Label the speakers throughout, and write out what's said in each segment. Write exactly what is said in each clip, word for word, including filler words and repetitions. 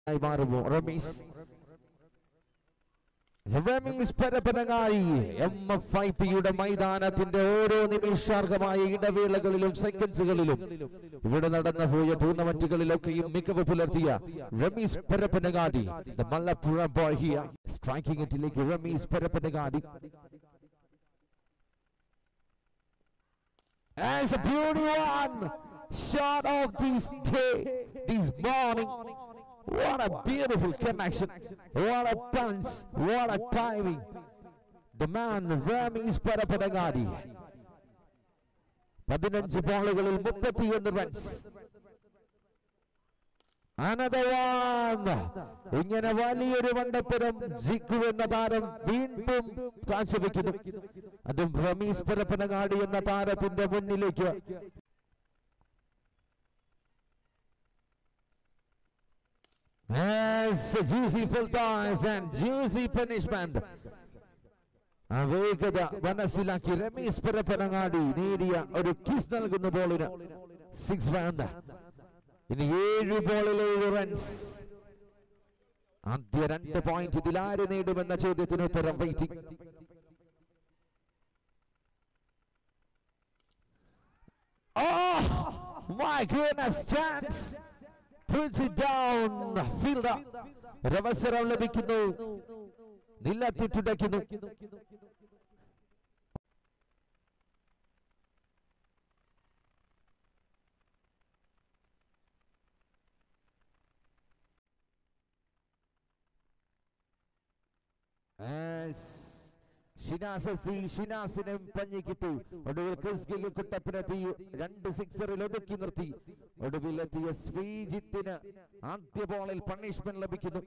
Speaker 1: Remis. Remis Parapanagari, M F I P Uda Maidana, Tindoro, Nimishargamai, Davila Galilum, seconds Galilum. Vidanadana for your tournament to Galiloki, Mikavapulatia. Remis Parapanagadi, the Malapura boy here, striking it like Remis Parapanagadi. As a beauty one shot of this day, this morning. What a beautiful connection. What a punch. What a timing. The man, Remis Parapanagadi. Padinanji Bolugalil thirty-one runs. Another one. Ingana Valiyuru Vandatharam Ziku and Nataram Vindum Kansavikidum. Adum Remis Parapanagadi and Natarat in the Munilika. As a juicy full toss and juicy punishment. Avekada Vanasilaki Remis Parapanagadi Nidia or Kisnal Gunabolina. Six round. In the eight ball runs. And the end point to the line in the when the Choditinator waiting. Oh my goodness, chance! Puts it down, fielder. Ravasara Labikino, Nilati to Dakino. As Shinasafi, Shinasin Panikitu, or do Kiski Kutaprati, Rand Sixer Lodokinati, or do we let the Svijitina, Antibol punishment Labikino.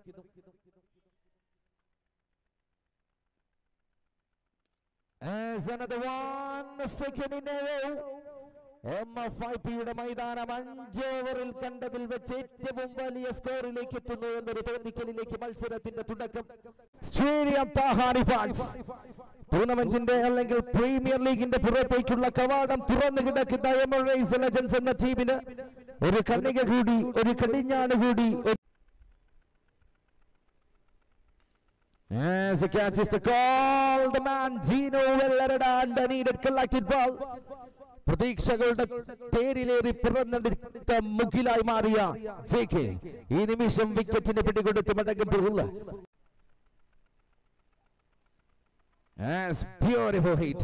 Speaker 1: As another one, second in a row. M F I P Maidana Manjoveril Kandadil Vachete Bumbali score like it to know and the return like Malserat in the Tudakam Stadium Tahari Parts. Tournament in the Elangal Premier League in the Purate Kula Kavadam Puranagida Diamond Race Legends and the team in a Urikaniga Goody, Urikadina Goody. As a catch is the call, the man Gino Vellerada and the needed collected ball. പ്രതീക്ഷകളുടെ തേരിലേറി പിറന്നെടുത്ത മുകിലായി മാറിയ J K ഈ നിമിഷം വിക്കറ്റിനെ പിടികൊടുത്ത് മടങ്ങുമ്പോൾ beautiful hit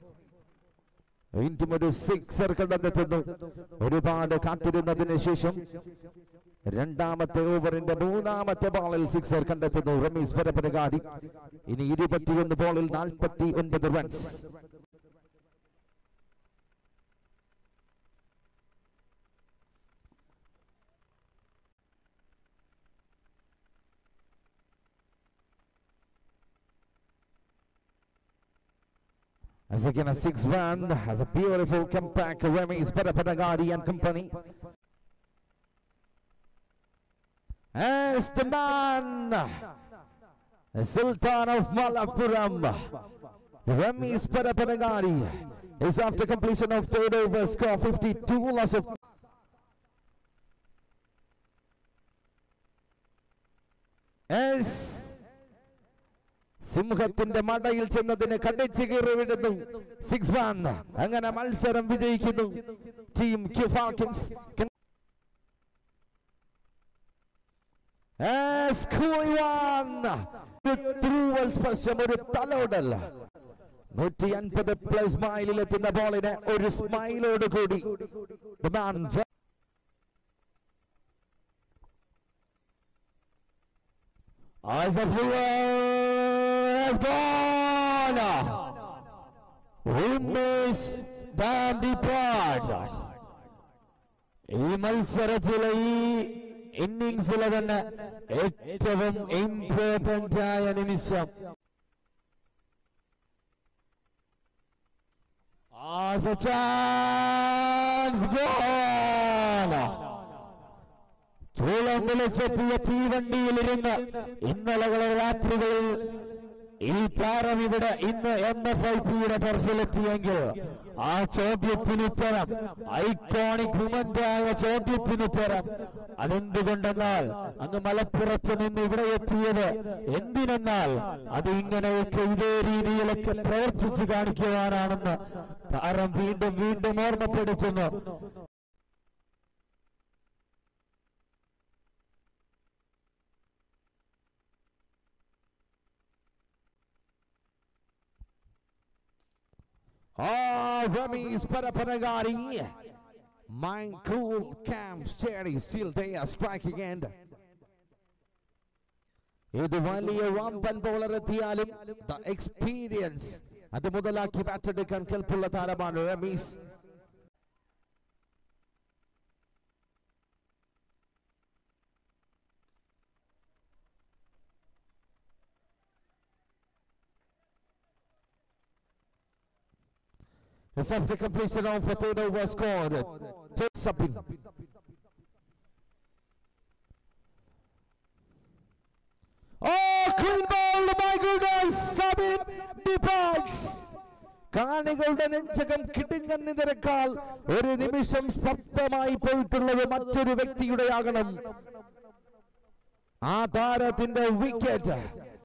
Speaker 1: into ഒരു sixer കണ്ടെത്തുന്നു. ഒരുപാട് കാത്തിരുന്നതിന് ശേഷം രണ്ടാമത്തെ ഓവറിന്റെ മൂന്നാമത്തെ ബോളിൽ സിക്സർ കണ്ടെത്തുന്നു റമീസ് പരപ്പനഗാടി. ഇനി ഇരുപത്തിയൊന്ന് ബോളിൽ നാൽപ്പത്തി ഒൻപത് runs. As again a six run, has a beautiful comeback, Remis Parapanagadi and company. As the man, the Sultan of Malappuram, Remis Parapanagadi is after completion of third over, score fifty-two, loss of as സിംഹത്തിന്റെ മടയിൽ ചെന്നതിനെ കടിച്ചു കീറി വിടുന്നു. Six one. അങ്ങനെ മത്സരം വിജയിക്കുന്നു team Q falcons. സ്പർശം ഒരു തലോടല്ല. നൂറ്റി അൻപത് പ്ലസ് മൈലിലെത്തുന്ന ബോളിന് ഒരു സ്മൈലോട് കൂടി as a player has gone. We miss the depart. ഈ മത്സരത്തിലെ ഈ ഇന്നിംഗ്സിലെ തന്നെ ഏറ്റവും ഇമ്പോർട്ടന്റ് ആയ നിമിഷം. As a chance gone. ചൂളം വിളിച്ചെത്തിയ തീവണ്ടിയിലിരുന്ന് ഇന്നലകളെ രാത്രികളിൽ ഈ താരം ഇവിടെ ഇന്ന് എം എഫ് ഐ പിയുടെ ടർഫിലെത്തിയെങ്കിൽ ആ ചോദ്യത്തിനുത്തരം ഐക്കോണിക് മൊമെന്റ് ആയ ചോദ്യത്തിനുത്തരം അതെന്തുകൊണ്ടെന്നാൽ അങ്ങ് മലപ്പുറത്ത് നിന്ന് ഇവിടെ എത്തിയത് എന്തിനെന്നാൽ അത് ഇങ്ങനെയൊക്കെ ഇതേ രീതിയിലൊക്കെ പ്രവർത്തിച്ചു കാണിക്കുവാനാണെന്ന് താരം വീണ്ടും വീണ്ടും ഓർമ്മപ്പെടുത്തുന്നു. Oh, Remy's Parapanagari. Mind cool, calm, steady, still they are striking end. ഇത് വലിയ വമ്പൻ ബോളർ എത്തിയാലും the experience അത് മുതലാക്കി ബാറ്റ് എടുക്കാൻ കെൽപ്പുള്ള താരമാണ് Ramees. It's after completion of a third over scored. Sabin. Oh, clean ball, my goodness, Sabin departs. കാണികളുടെ നെഞ്ചകം കിടുങ്ങുന്നതിനേക്കാൾ ഒരു നിമിഷം സ്പഷ്ടമായി പോയിട്ടുള്ളത് മറ്റൊരു വ്യക്തിയുടെ ആകണം. ആ താരത്തിന്റെ വിക്കറ്റ്